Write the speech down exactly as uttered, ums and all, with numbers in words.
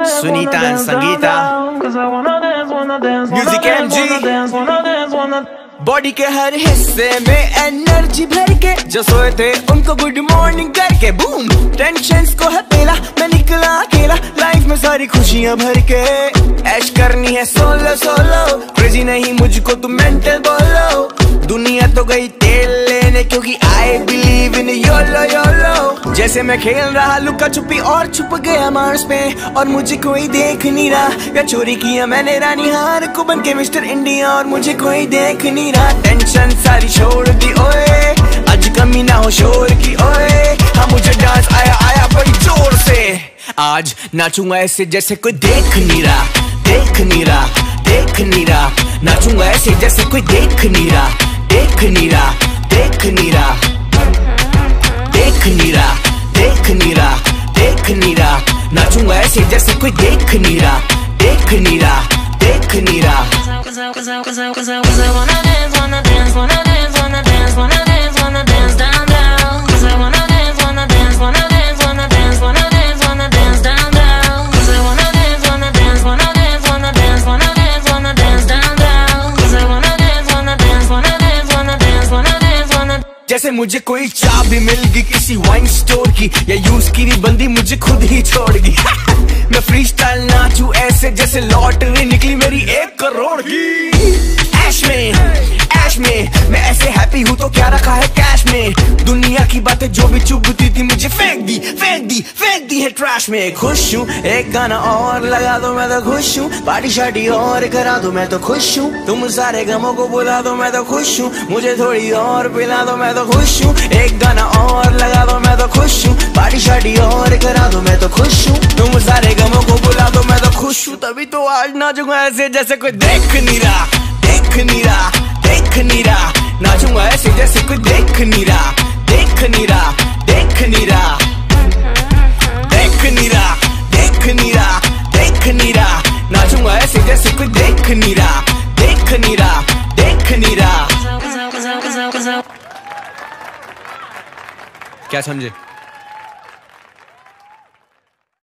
Sunita and Sangeeta, Music M G। Body के हर हिस्से में एनर्जी भर के जो सोए थे उनको गुड मॉर्निंग करके बूम। टेंशन्स को है पेला, मैं निकला अकेला, लाइफ में सारी खुशियां भर के। ऐश करनी है सोलो सोलो, क्रेजी नहीं मुझको तुम मेंटल बोलो। दुनिया तो गई तेल लेने क्योंकि I believe in YOLO YOLO. जैसे मैं खेल रहा लुका छुपी और छुप गया मार्स पे, और मुझे कोई देख नहीं रहा। या चोरी किया मैंने रानी हार को बन के मिस्टर इंडिया, और मुझे कोई देख नहीं रहा। टेंशन सारी छोड़ दी ओए, आज कमी ना हो शोर की ओए। हाँ मुझे डांस आया आया बड़ी जोर से, आज नाचूंगा ऐसे जैसे कोई देख नहीं रहा, देख नहीं रहा, देख नहीं रहा। नाचूंगा ऐसे जैसे कोई देख नहीं रहा, देख नहीं रहा, देख नहीं रहा, देख नहीं रहा, देख नहीं रहा, देख नहीं रहा। नाचूंगा ऐसे जैसे कोई देख नहीं रहा, देख नहीं रहा, देख नहीं रहा। जैसे मुझे कोई चाबी मिल गई किसी वाइन स्टोर की, या यूज की भी बंदी मुझे खुद ही छोड़ गई। मैं फ्री स्टाइल नाचू ऐसे जैसे लॉटरी निकली मेरी एक करोड़ की। ऐश में ऐश में मैं ऐसे हैप्पी हूँ तो क्या रखा है कैश में। दुनिया की बातें जो भी चुभती थी मुझे फेंक दी फेंक दी फेंक दी है ट्रैश में। खुश हूँ, एक गाना और लगा दो मैं तो खुश हूँ। पार्टी शार्टी और करा दो मैं तो खुश हूँ। तुम सारे गमों को बुला दो मैं तो खुश हूँ। मुझे थोड़ी और पिला दो मैं तो खुश हूँ। एक गाना और लगा दो मैं तो खुश हूँ। पार्टी शार्टी और करा दो मैं तो खुश हूँ। तुम सारे गमों को बुला दो मैं तो खुश हूँ। तभी तो आज नाचूंगा ऐसे जैसे कोई देख नहीं रहा, देख नहीं रहा, देख नहीं रहा। नाचूंगा ऐसे जैसे कोई देख नहीं रहा, देख नहीं रहा, देख नहीं रहा, देख नहीं रहा, देख नहीं रहा, देख नहीं रहा। नाचूंगा ऐसे जैसे कोई देख नहीं रहा, देख नहीं रहा, देख नहीं रहा। क्या समझे?